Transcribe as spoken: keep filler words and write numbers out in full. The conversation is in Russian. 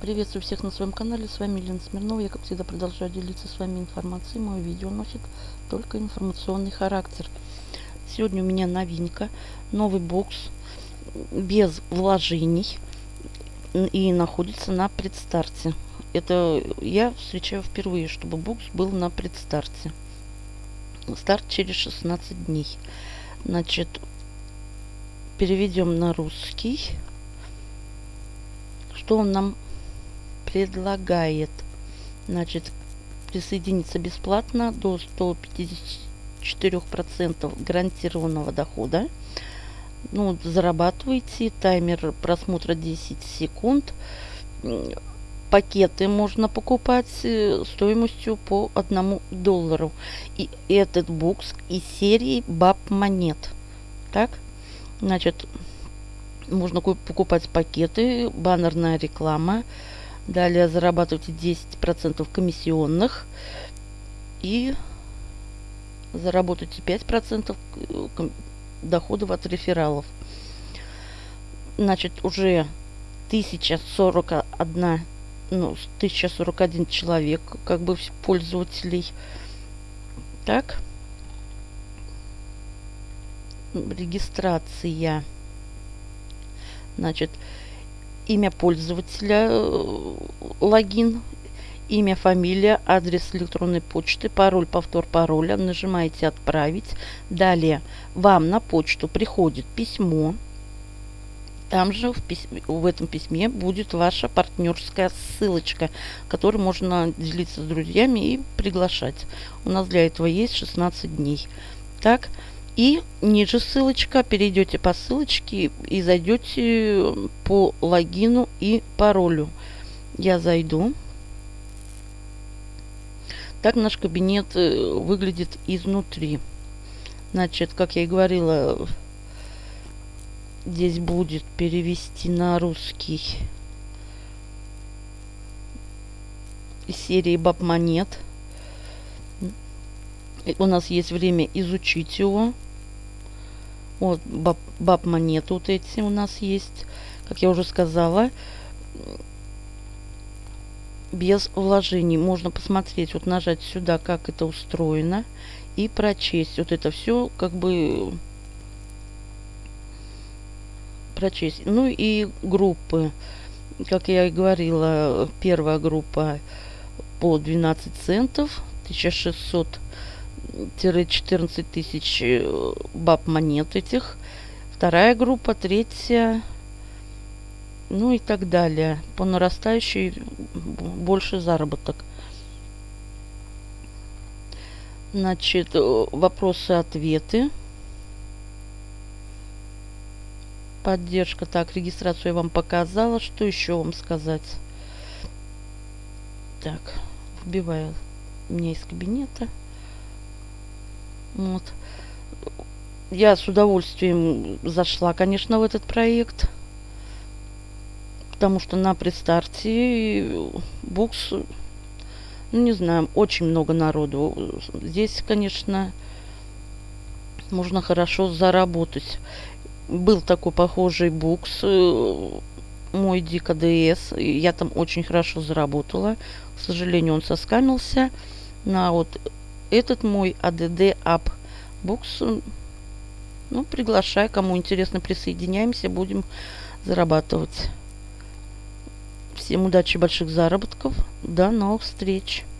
Приветствую всех на своем канале, с вами Елена Смирнова. Я, как всегда, продолжаю делиться с вами информацией. Мое видео носит только информационный характер. Сегодня у меня новинка, новый бокс без вложений и находится на предстарте. Это я встречаю впервые, чтобы бокс был на предстарте. Старт через шестнадцать дней. Значит, переведем на русский. Что он нам предлагает? Значит, присоединиться бесплатно до ста пятидесяти четырёх процентов гарантированного дохода. Ну, зарабатываете. Таймер просмотра десять секунд. Пакеты можно покупать стоимостью по одному доллару. И этот бокс из серии баб монет. Так, значит, можно покупать пакеты, баннерная реклама. Далее зарабатывайте десять процентов комиссионных. И заработайте пять процентов доходов от рефералов. Значит, уже тысяча сорок один, ну, тысяча сорок один человек, как бы, пользователей. Так. Регистрация. Значит, имя пользователя, логин, имя, фамилия, адрес электронной почты, пароль, повтор пароля. Нажимаете «Отправить». Далее вам на почту приходит письмо. Там же в, письме, в этом письме будет ваша партнерская ссылочка, которой можно делиться с друзьями и приглашать. У нас для этого есть шестнадцать дней. Так. И ниже ссылочка, перейдете по ссылочке и зайдете по логину и паролю. Я зайду. Так наш кабинет выглядит изнутри. Значит, как я и говорила, здесь будет перевести на русский из серии баб монет. У нас есть время изучить его. Вот баб, баб монеты вот эти у нас есть. Как я уже сказала, без вложений. Можно посмотреть, вот нажать сюда, как это устроено, и прочесть. Вот это все как бы прочесть. Ну и группы. Как я и говорила, первая группа по двенадцать центов, тысяча шестьсот четырнадцать тысяч баб монет этих. Вторая группа, третья, ну и так далее. По нарастающей больше заработок. Значит, вопросы-ответы. Поддержка. Так, регистрацию я вам показала. Что еще вам сказать? Так, вбиваю меня из кабинета. Вот. Я с удовольствием зашла, конечно, в этот проект, потому что на предстарте бокс, ну, не знаю, очень много народу. Здесь, конечно, можно хорошо заработать. Был такой похожий бокс, мой Дика ДС. Я там очень хорошо заработала. К сожалению, он соскамился. На вот этот мой АДД Ап бокс. Ну, приглашай, кому интересно, присоединяемся, будем зарабатывать. Всем удачи, больших заработков. До новых встреч.